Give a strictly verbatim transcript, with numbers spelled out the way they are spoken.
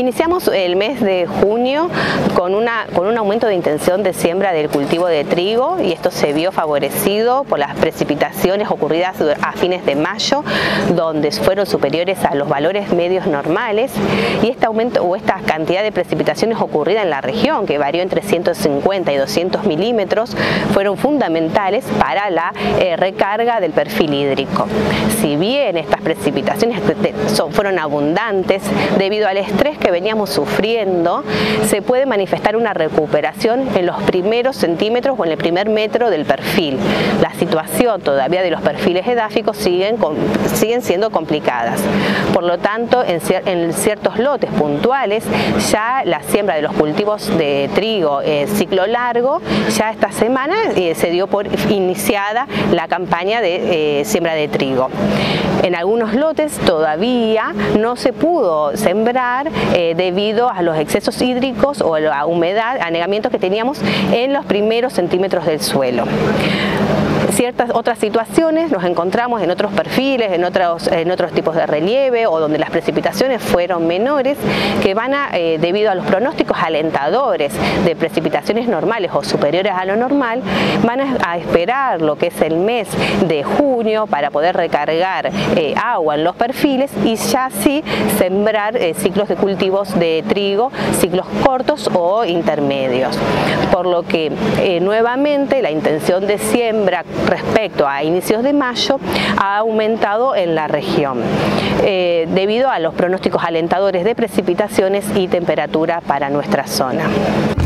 Iniciamos el mes de junio con, una, con un aumento de intención de siembra del cultivo de trigo, y esto se vio favorecido por las precipitaciones ocurridas a fines de mayo, donde fueron superiores a los valores medios normales, y este aumento o esta cantidad de precipitaciones ocurrida en la región, que varió entre ciento cincuenta y doscientos milímetros, fueron fundamentales para la eh, recarga del perfil hídrico. Si bien estas precipitaciones fueron abundantes, debido al estrés que veníamos sufriendo, se puede manifestar una recuperación en los primeros centímetros o en el primer metro del perfil. La situación todavía de los perfiles edáficos siguen, con, siguen siendo complicadas. Por lo tanto, en, cier en ciertos lotes puntuales, ya la siembra de los cultivos de trigo eh, ciclo largo, ya esta semana eh, se dio por iniciada la campaña de eh, siembra de trigo. En algunos lotes todavía no se pudo sembrar eh, debido a los excesos hídricos o a la humedad, anegamientos que teníamos en los primeros centímetros del suelo. Ciertas otras situaciones nos encontramos en otros perfiles, en otros, en otros tipos de relieve, o donde las precipitaciones fueron menores, que van a, eh, debido a los pronósticos alentadores de precipitaciones normales o superiores a lo normal, van a, a esperar lo que es el mes de junio para poder recargar eh, agua en los perfiles y ya sí sembrar eh, ciclos de cultivos de trigo, ciclos cortos o intermedios. Por lo que eh, nuevamente la intención de siembra respecto a inicios de mayo ha aumentado en la región eh, debido a los pronósticos alentadores de precipitaciones y temperatura para nuestra zona.